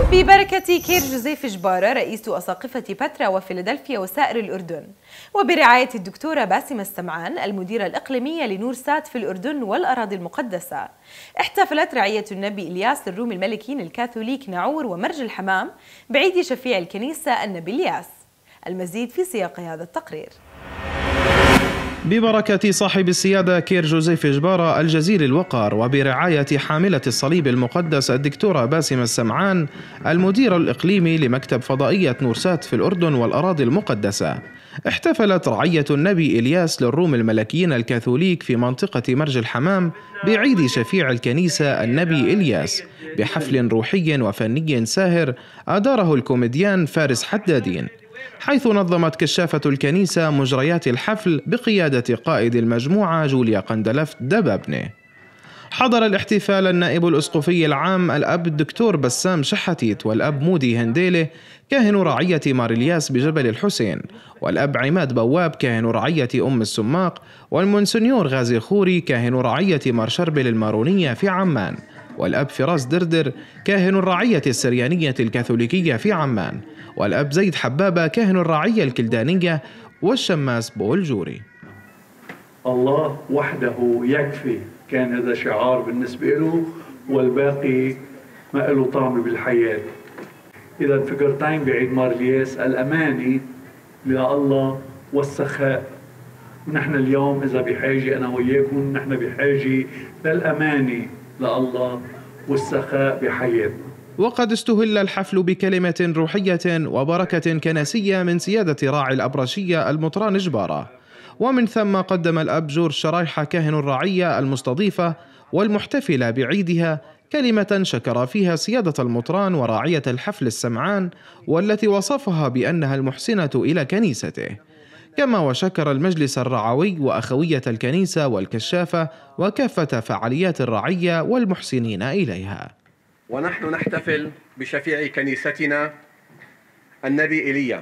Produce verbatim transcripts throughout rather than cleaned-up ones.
ببركة كير جوزيف جبارة رئيس أساقفة بترا وفيلادلفيا وسائر الأردن، وبرعاية الدكتورة باسمة السمعان المديرة الإقليمية لنور سات في الأردن والأراضي المقدسة، احتفلت رعية النبي إلياس للروم الملكيين الكاثوليك ناعور ومرج الحمام بعيد شفيع الكنيسة النبي إلياس. المزيد في سياق هذا التقرير. ببركة صاحب السيادة كير جوزيف جبارة الجزيل الوقار وبرعاية حاملة الصليب المقدس الدكتورة باسمة السمعان المدير الإقليمي لمكتب فضائية نورسات في الأردن والأراضي المقدسة، احتفلت رعية النبي إلياس للروم الملكيين الكاثوليك في منطقة مرج الحمام بعيد شفيع الكنيسة النبي إلياس بحفل روحي وفني ساهر أداره الكوميديان فارس حدادين، حيث نظمت كشافة الكنيسة مجريات الحفل بقيادة قائد المجموعة جوليا قندلفت دبابنة. حضر الاحتفال النائب الأسقفي العام الأب الدكتور بسام شحاتيت والأب مودي هنديلة كاهن رعية ماريلياس بجبل الحسين، والأب عماد بواب كاهن رعية أم السماق، والمونسنيور غازي خوري كاهن رعية مارشربل المارونية في عمان، والأب فراس دردر كاهن الرعية السريانية الكاثوليكية في عمان، والأب زيد حبابة كاهن الرعية الكلدانية، والشماس بول جوري. الله وحده يكفي، كان هذا شعار بالنسبة له، والباقي ما له طعم بالحياة. إذا فكرتين بعيد مارلياس الأماني لله والسخاء، ونحن اليوم إذا بحاجة أنا وياكم نحن بحاجة للأماني لله والسخاء بحياتنا. وقد استهل الحفل بكلمة روحية وبركة كنسية من سيادة راعي الأبرشية المطران جبارة، ومن ثم قدم الأب جورج شرايحة كاهن الرعية المستضيفة والمحتفلة بعيدها كلمة شكر فيها سيادة المطران وراعية الحفل السمعان، والتي وصفها بأنها المحسنة إلى كنيسته، كما وشكر المجلس الرعوي وأخوية الكنيسة والكشافة وكافة فعاليات الرعية والمحسنين إليها. ونحن نحتفل بشفيع كنيستنا النبي إيليا،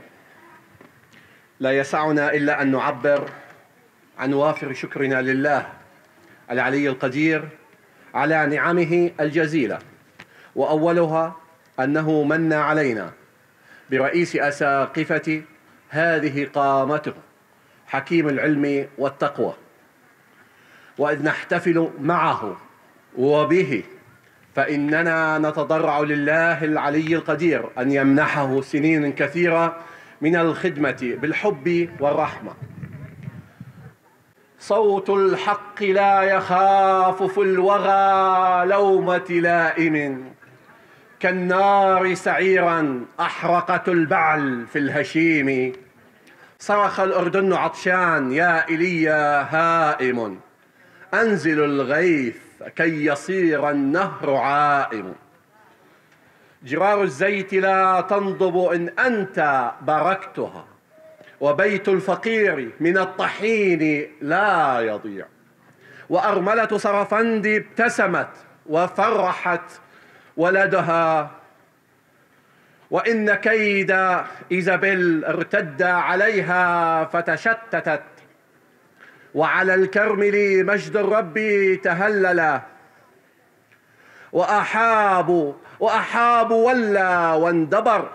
لا يسعنا إلا أن نعبر عن وافر شكرنا لله العلي القدير على نعمه الجزيلة، وأولها أنه من علينا برئيس أساقفة هذه قامته حكيم العلم والتقوى، وإذ نحتفل معه وبه فإننا نتضرع لله العلي القدير أن يمنحه سنين كثيرة من الخدمة بالحب والرحمة. صوت الحق لا يخاف في الوغى لومة لائم، كالنار سعيرا أحرقت البعل في الهشيم. صرخ الأردن عطشان يا إيليا هائم، أنزل الغيث كي يصير النهر عائم. جرار الزيت لا تنضب إن أنت باركتها، وبيت الفقير من الطحين لا يضيع. وأرملة صرفندي ابتسمت وفرحت ولدها، وإن كيد إيزابيل ارتد عليها فتشتتت، وعلى الكرمل مجد الرب تهلل. وأحاب وأحاب ولى واندبر،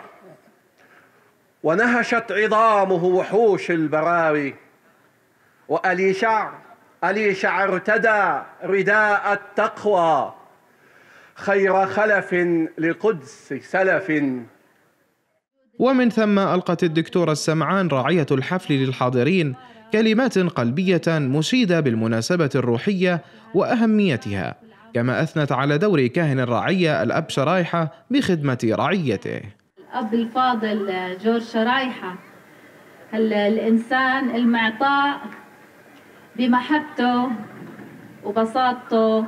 ونهشت عظامه وحوش البراوي. وأليشع أليشع ارتدى رداء التقوى، خير خلف لقدس سلف. ومن ثم ألقت الدكتورة السمعان راعية الحفل للحاضرين كلمات قلبية مشيدة بالمناسبة الروحية وأهميتها، كما أثنت على دور كاهن الرعية الأب شرايحة بخدمة رعيته. الأب الفاضل جورج شرايحة الإنسان المعطاء بمحبته وبساطته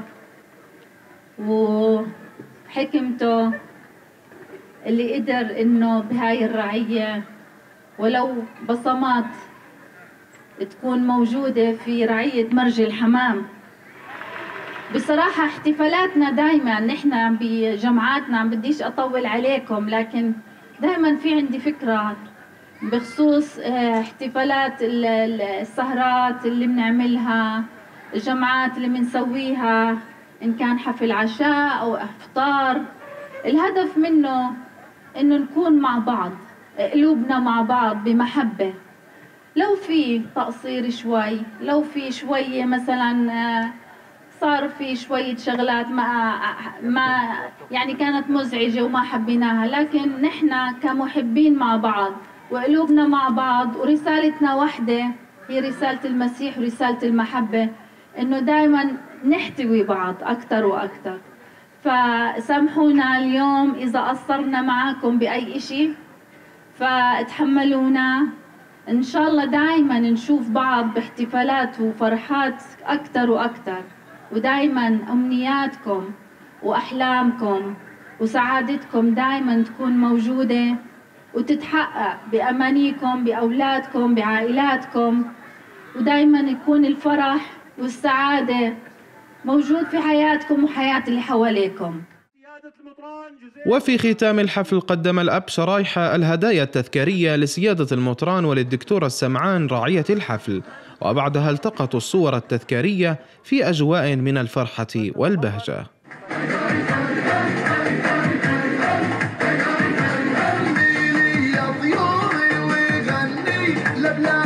وحكمته، اللي قدر إنه بهاي الرعية ولو بصمات تكون موجودة في رعية مرج الحمام. بصراحة احتفالاتنا دايما نحن بجمعاتنا، عم بديش أطول عليكم، لكن دايما في عندي فكرة بخصوص احتفالات السهرات اللي بنعملها، الجمعات اللي بنسويها، إن كان حفل عشاء أو إفطار. الهدف منه إنه نكون مع بعض، قلوبنا مع بعض بمحبة. لو في تقصير شوي، لو في شوية مثلا صار في شوية شغلات ما ما يعني كانت مزعجة وما حبيناها، لكن نحن كمحبين مع بعض وقلوبنا مع بعض ورسالتنا واحدة، هي رسالة المسيح ورسالة المحبة، إنه دائما نحتوي بعض أكثر وأكثر. فسامحونا اليوم إذا قصرنا معاكم بأي إشي، فتحملونا. إن شاء الله دائما نشوف بعض باحتفالات وفرحات أكثر وأكثر، ودائما أمنياتكم وأحلامكم وسعادتكم دائما تكون موجودة وتتحقق بأمانيكم، بأولادكم، بعائلاتكم، ودائما يكون الفرح والسعادة موجود في حياتكم وحياة اللي حواليكم. وفي ختام الحفل قدم الأب شرايحة الهدايا التذكارية لسيادة المطران وللدكتورة السمعان راعية الحفل، وبعدها التقطوا الصور التذكارية في أجواء من الفرحة والبهجة. يا طيوري ويغني لبلاد